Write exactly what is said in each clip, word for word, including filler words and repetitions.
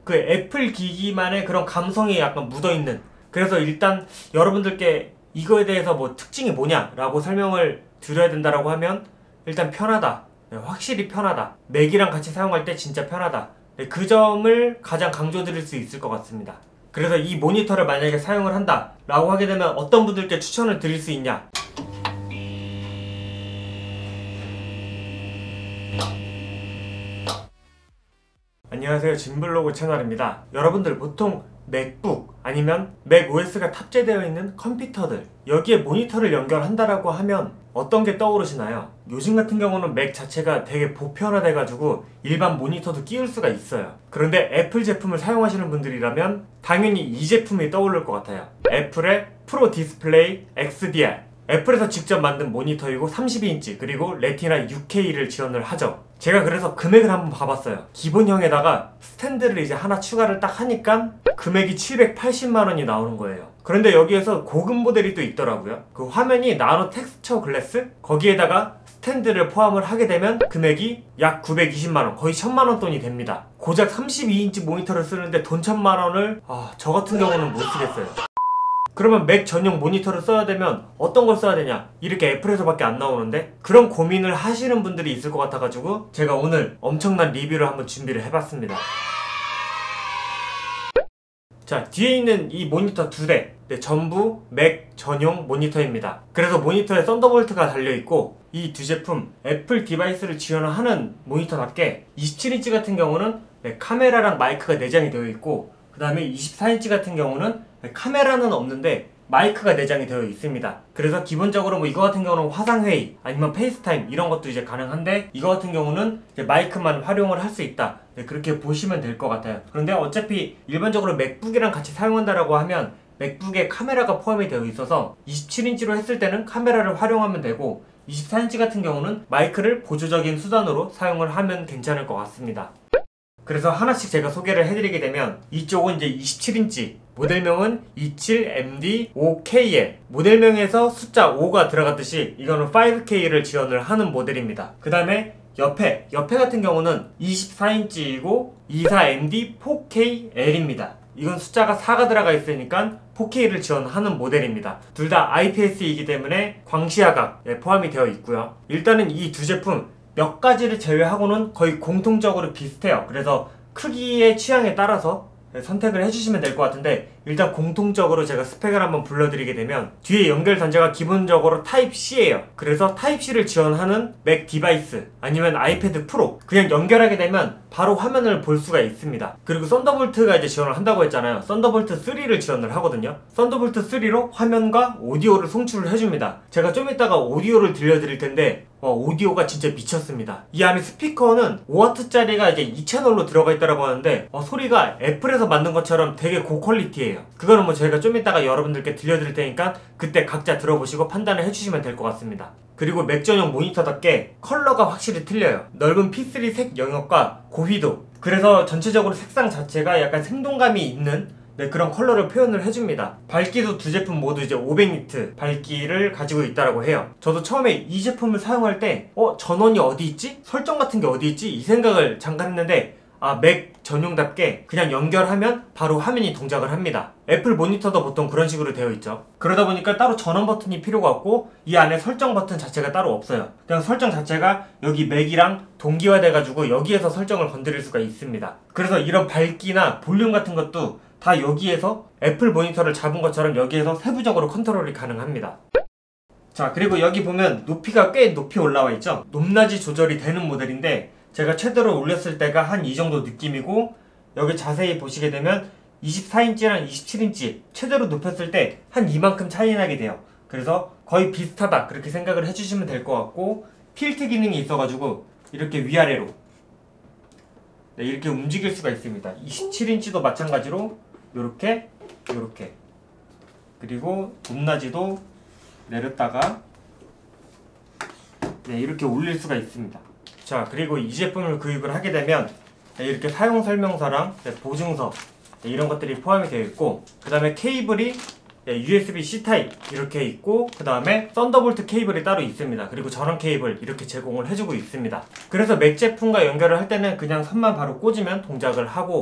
그 애플 기기만의 그런 감성이 약간 묻어있는, 그래서 일단 여러분들께 이거에 대해서 뭐 특징이 뭐냐 라고 설명을 드려야 된다라고 하면 일단 편하다, 확실히 편하다, 맥이랑 같이 사용할 때 진짜 편하다, 그 점을 가장 강조드릴 수 있을 것 같습니다. 그래서 이 모니터를 만약에 사용을 한다 라고 하게 되면 어떤 분들께 추천을 드릴 수 있냐. 안녕하세요, 진블로그 채널입니다. 여러분들 보통 맥북 아니면 맥오에스가 탑재되어 있는 컴퓨터들, 여기에 모니터를 연결한다라고 하면 어떤 게 떠오르시나요? 요즘 같은 경우는 맥 자체가 되게 보편화돼 가지고 일반 모니터도 끼울 수가 있어요. 그런데 애플 제품을 사용하시는 분들이라면 당연히 이 제품이 떠오를 것 같아요. 애플의 프로 디스플레이 엑스디알, 애플에서 직접 만든 모니터이고 삼십이 인치 그리고 레티나 유 케이를 지원을 하죠. 제가 그래서 금액을 한번 봐봤어요. 기본형에다가 스탠드를 이제 하나 추가를 딱 하니까 금액이 칠백팔십만 원이 나오는 거예요. 그런데 여기에서 고급 모델이 또 있더라고요. 그 화면이 나노 텍스처 글래스, 거기에다가 스탠드를 포함을 하게 되면 금액이 약 구백이십만 원, 거의 천만 원 돈이 됩니다. 고작 삼십이 인치 모니터를 쓰는데 돈 천만 원을 아, 저 같은 경우는 못 쓰겠어요. 그러면 맥 전용 모니터를 써야 되면 어떤 걸 써야 되냐, 이렇게 애플에서밖에 안 나오는데 그런 고민을 하시는 분들이 있을 것 같아가지고 제가 오늘 엄청난 리뷰를 한번 준비를 해봤습니다. 자, 뒤에 있는 이 모니터 두 대, 네, 전부 맥 전용 모니터입니다. 그래서 모니터에 썬더볼트가 달려있고 이 두 제품 애플 디바이스를 지원하는 모니터답게 이십칠 인치 같은 경우는 네, 카메라랑 마이크가 내장이 되어 있고, 그 다음에 이십사 인치 같은 경우는 카메라는 없는데 마이크가 내장이 되어 있습니다. 그래서 기본적으로 뭐 이거 같은 경우는 화상회의 아니면 페이스타임 이런 것도 이제 가능한데, 이거 같은 경우는 이제 마이크만 활용을 할 수 있다, 네, 그렇게 보시면 될 것 같아요. 그런데 어차피 일반적으로 맥북이랑 같이 사용한다라고 하면 맥북에 카메라가 포함이 되어 있어서 이십칠 인치로 했을 때는 카메라를 활용하면 되고, 이십사 인치 같은 경우는 마이크를 보조적인 수단으로 사용을 하면 괜찮을 것 같습니다. 그래서 하나씩 제가 소개를 해드리게 되면, 이쪽은 이제 이십칠 인치, 모델명은 이십칠 엠 디 오 케이 엘, 모델명에서 숫자 오가 들어갔듯이 이거는 파이브 케이를 지원을 하는 모델입니다. 그 다음에 옆에, 옆에 같은 경우는 이십사 인치이고 이십사 엠 디 오 케이 엘입니다. 이건 숫자가 사가 들어가 있으니까 포 케이를 지원하는 모델입니다. 둘 다 아이 피 에스이기 때문에 광시야각 포함이 되어 있고요. 일단은 이 두 제품 몇 가지를 제외하고는 거의 공통적으로 비슷해요. 그래서 크기의 취향에 따라서 선택을 해주시면 될 것 같은데, 일단 공통적으로 제가 스펙을 한번 불러드리게 되면 뒤에 연결 단자가 기본적으로 타입 씨예요. 그래서 타입 씨를 지원하는 맥 디바이스 아니면 아이패드 프로, 그냥 연결하게 되면 바로 화면을 볼 수가 있습니다. 그리고 썬더볼트가 이제 지원을 한다고 했잖아요. 썬더볼트 쓰리를 지원을 하거든요. 썬더볼트 쓰리로 화면과 오디오를 송출을 해줍니다. 제가 좀 이따가 오디오를 들려드릴 텐데 와, 오디오가 진짜 미쳤습니다. 이 안에 스피커는 오 와트짜리가 이제 이 채널로 들어가 있다고 하는데 어, 소리가 애플에서 만든 것처럼 되게 고퀄리티예요. 그거는 뭐 저희가 좀 이따가 여러분들께 들려드릴 테니까 그때 각자 들어보시고 판단을 해주시면 될 것 같습니다. 그리고 맥 전용 모니터답게 컬러가 확실히 틀려요. 넓은 피 쓰리 색 영역과 고휘도, 그래서 전체적으로 색상 자체가 약간 생동감이 있는 네, 그런 컬러를 표현을 해줍니다. 밝기도 두 제품 모두 이제 오백 니트 밝기를 가지고 있다라고 해요. 저도 처음에 이 제품을 사용할 때 어? 전원이 어디 있지? 설정 같은 게 어디 있지? 이 생각을 잠깐 했는데 아, 맥 전용답게 그냥 연결하면 바로 화면이 동작을 합니다. 애플 모니터도 보통 그런 식으로 되어 있죠. 그러다 보니까 따로 전원 버튼이 필요가 없고 이 안에 설정 버튼 자체가 따로 없어요. 그냥 설정 자체가 여기 맥이랑 동기화돼 가지고 여기에서 설정을 건드릴 수가 있습니다. 그래서 이런 밝기나 볼륨 같은 것도 다 여기에서 애플 모니터를 잡은 것처럼 여기에서 세부적으로 컨트롤이 가능합니다. 자, 그리고 여기 보면 높이가 꽤 높이 올라와 있죠. 높낮이 조절이 되는 모델인데 제가 최대로 올렸을 때가 한 이 정도 느낌이고, 여기 자세히 보시게 되면 이십사 인치랑 이십칠 인치 최대로 높였을 때 한 이만큼 차이 나게 돼요. 그래서 거의 비슷하다 그렇게 생각을 해주시면 될 것 같고, 틸트 기능이 있어가지고 이렇게 위아래로 네, 이렇게 움직일 수가 있습니다. 이십칠 인치도 마찬가지로 요렇게 요렇게, 그리고 높낮이도 내렸다가 네, 이렇게 올릴 수가 있습니다. 자, 그리고 이 제품을 구입을 하게 되면 네, 이렇게 사용 설명서랑 네, 보증서 네, 이런 것들이 포함이 되어 있고, 그 다음에 케이블이 네, 유 에스 비 씨 타입 이렇게 있고, 그 다음에 썬더볼트 케이블이 따로 있습니다. 그리고 전원 케이블 이렇게 제공을 해주고 있습니다. 그래서 맥 제품과 연결을 할 때는 그냥 선만 바로 꽂으면 동작을 하고,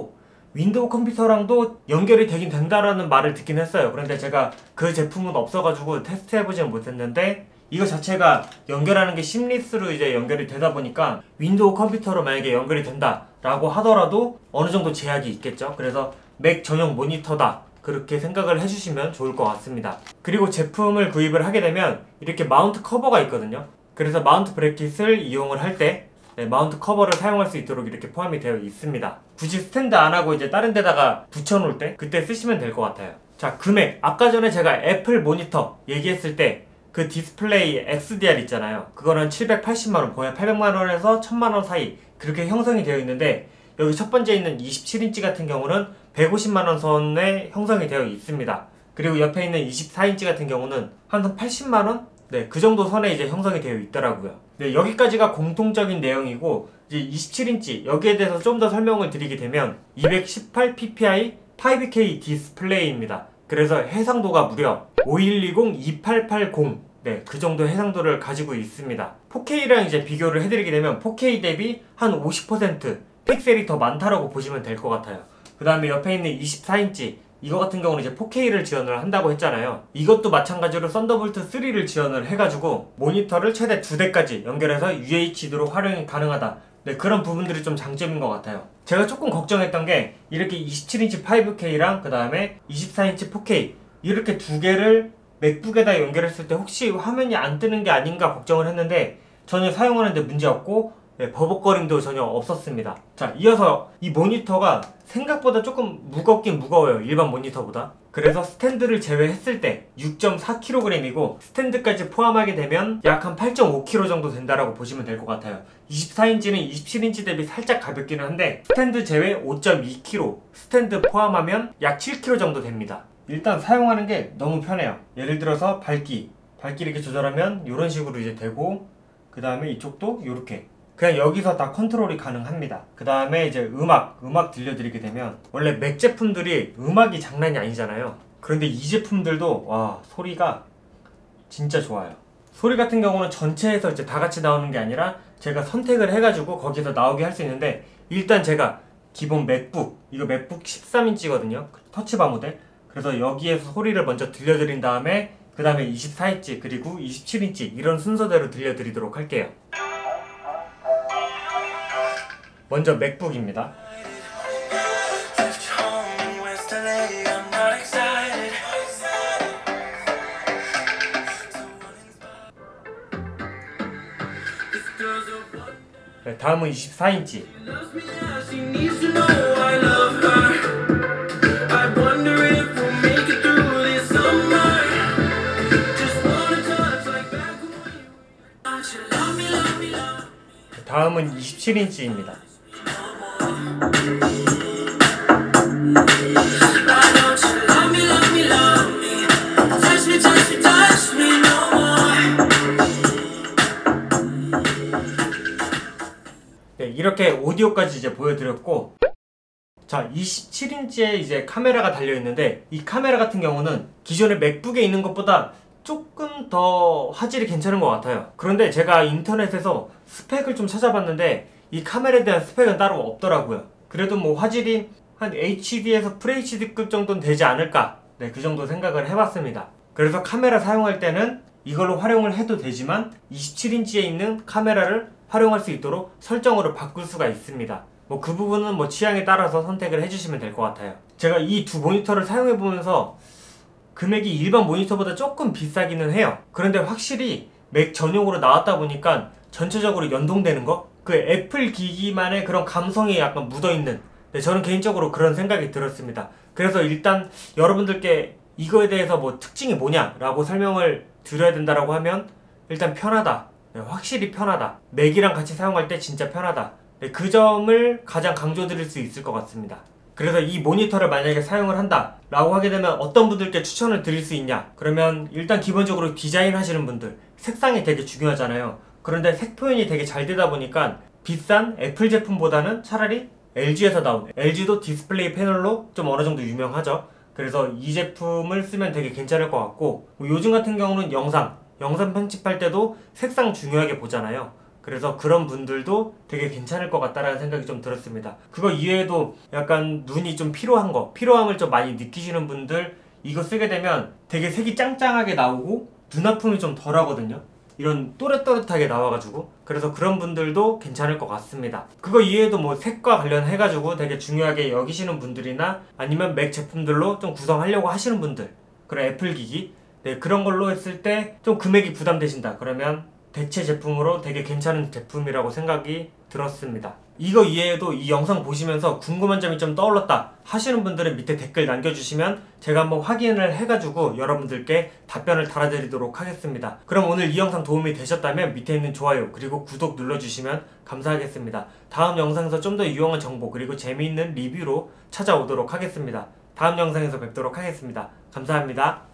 윈도우 컴퓨터랑도 연결이 되긴 된다라는 말을 듣긴 했어요. 그런데 제가 그 제품은 없어가지고 테스트해보지는 못했는데 이거 자체가 연결하는 게 심리스로 이제 연결이 되다 보니까 윈도우 컴퓨터로 만약에 연결이 된다라고 하더라도 어느 정도 제약이 있겠죠. 그래서 맥 전용 모니터다, 그렇게 생각을 해주시면 좋을 것 같습니다. 그리고 제품을 구입을 하게 되면 이렇게 마운트 커버가 있거든요. 그래서 마운트 브래킷을 이용을 할 때 네, 마운트 커버를 사용할 수 있도록 이렇게 포함이 되어 있습니다. 굳이 스탠드 안 하고 이제 다른 데다가 붙여놓을 때 그때 쓰시면 될 것 같아요. 자, 금액. 아까 전에 제가 애플 모니터 얘기했을 때 그 디스플레이 엑스디알 있잖아요. 그거는 칠백팔십만 원, 거의 팔백만 원에서 천만 원 사이 그렇게 형성이 되어 있는데, 여기 첫 번째 있는 이십칠 인치 같은 경우는 백오십만 원 선에 형성이 되어 있습니다. 그리고 옆에 있는 이십사 인치 같은 경우는 한 팔십만 원? 네, 그 정도 선에 이제 형성이 되어 있더라고요. 네, 여기까지가 공통적인 내용이고, 이제 이십칠 인치 여기에 대해서 좀 더 설명을 드리게 되면 이백십팔 피피아이 파이브 케이 디스플레이입니다. 그래서 해상도가 무려 오일이공 이팔팔공, 네, 그 정도 해상도를 가지고 있습니다. 포케이랑 이제 비교를 해드리게 되면 포케이 대비 한 오십 퍼센트 픽셀이 더 많다라고 보시면 될 것 같아요. 그 다음에 옆에 있는 이십사 인치 이거 같은 경우는 이제 포케이를 지원을 한다고 했잖아요. 이것도 마찬가지로 썬더볼트 쓰리를 지원을 해가지고 모니터를 최대 두 대까지 연결해서 유에이치디로 활용이 가능하다. 네, 그런 부분들이 좀 장점인 것 같아요. 제가 조금 걱정했던 게 이렇게 이십칠 인치 파이브 케이랑 그 다음에 이십사 인치 포케이 이렇게 두 개를 맥북에다 연결했을 때 혹시 화면이 안 뜨는 게 아닌가 걱정을 했는데 전혀 사용하는데 문제없고, 네, 버벅거림도 전혀 없었습니다. 자, 이어서 이 모니터가 생각보다 조금 무겁긴 무거워요. 일반 모니터보다. 그래서 스탠드를 제외했을 때 육 점 사 킬로그램이고 스탠드까지 포함하게 되면 약 한 팔 점 오 킬로그램 정도 된다라고 보시면 될 것 같아요. 이십사 인치는 이십칠 인치 대비 살짝 가볍기는 한데 스탠드 제외 오 점 이 킬로그램, 스탠드 포함하면 약 칠 킬로그램 정도 됩니다. 일단 사용하는 게 너무 편해요. 예를 들어서 밝기 밝기 이렇게 조절하면 이런 식으로 이제 되고, 그 다음에 이쪽도 이렇게 그냥 여기서 다 컨트롤이 가능합니다. 그 다음에 이제 음악 음악 들려드리게 되면, 원래 맥 제품들이 음악이 장난이 아니잖아요. 그런데 이 제품들도 와, 소리가 진짜 좋아요. 소리 같은 경우는 전체에서 이제 다 같이 나오는 게 아니라 제가 선택을 해가지고 거기서 나오게 할 수 있는데, 일단 제가 기본 맥북, 이거 맥북 십삼 인치거든요 터치바 모델. 그래서 여기에서 소리를 먼저 들려드린 다음에 그 다음에 이십사 인치 그리고 이십칠 인치 이런 순서대로 들려드리도록 할게요. 먼저 맥북입니다. 네, 다음은 이십사 인치. 다음은 이십칠 인치입니다. 네, 이렇게 오디오까지 이제 보여드렸고, 자, 이십칠 인치에 이제 카메라가 달려있는데 이 카메라 같은 경우는 기존의 맥북에 있는 것보다 조금 더 화질이 괜찮은 것 같아요. 그런데 제가 인터넷에서 스펙을 좀 찾아봤는데 이 카메라에 대한 스펙은 따로 없더라고요. 그래도 뭐 화질이 한 에이치디에서 FHD급 정도는 되지 않을까, 네, 그 정도 생각을 해봤습니다. 그래서 카메라 사용할 때는 이걸로 활용을 해도 되지만 이십칠 인치에 있는 카메라를 활용할 수 있도록 설정으로 바꿀 수가 있습니다. 뭐 그 부분은 뭐 취향에 따라서 선택을 해주시면 될 것 같아요. 제가 이 두 모니터를 사용해보면서 금액이 일반 모니터보다 조금 비싸기는 해요. 그런데 확실히 맥 전용으로 나왔다 보니까 전체적으로 연동되는 거? 그 애플 기기만의 그런 감성이 약간 묻어있는, 네, 저는 개인적으로 그런 생각이 들었습니다. 그래서 일단 여러분들께 이거에 대해서 뭐 특징이 뭐냐라고 설명을 드려야 된다라고 하면 일단 편하다. 네, 확실히 편하다. 맥이랑 같이 사용할 때 진짜 편하다. 네, 그 점을 가장 강조드릴 수 있을 것 같습니다. 그래서 이 모니터를 만약에 사용을 한다 라고 하게 되면 어떤 분들께 추천을 드릴 수 있냐, 그러면 일단 기본적으로 디자인 하시는 분들, 색상이 되게 중요하잖아요. 그런데 색 표현이 되게 잘 되다 보니까 비싼 애플 제품보다는 차라리 엘지에서 나온, 엘지도 디스플레이 패널로 좀 어느 정도 유명하죠. 그래서 이 제품을 쓰면 되게 괜찮을 것 같고, 뭐 요즘 같은 경우는 영상 영상 편집할 때도 색상 중요하게 보잖아요. 그래서 그런 분들도 되게 괜찮을 것 같다라는 생각이 좀 들었습니다. 그거 이외에도 약간 눈이 좀 피로한 거, 피로함을 좀 많이 느끼시는 분들 이거 쓰게 되면 되게 색이 짱짱하게 나오고 눈 아픔이 좀 덜 하거든요. 이런 또렷또렷하게 나와가지고 그래서 그런 분들도 괜찮을 것 같습니다. 그거 이외에도 뭐 색과 관련해가지고 되게 중요하게 여기시는 분들이나 아니면 맥 제품들로 좀 구성하려고 하시는 분들, 그런 애플 기기 네, 그런 걸로 했을 때 좀 금액이 부담되신다 그러면 대체 제품으로 되게 괜찮은 제품이라고 생각이 들었습니다. 이거 이외에도 이 영상 보시면서 궁금한 점이 좀 떠올랐다 하시는 분들은 밑에 댓글 남겨주시면 제가 한번 확인을 해가지고 여러분들께 답변을 달아드리도록 하겠습니다. 그럼 오늘 이 영상 도움이 되셨다면 밑에 있는 좋아요 그리고 구독 눌러주시면 감사하겠습니다. 다음 영상에서 좀 더 유용한 정보 그리고 재미있는 리뷰로 찾아오도록 하겠습니다. 다음 영상에서 뵙도록 하겠습니다. 감사합니다.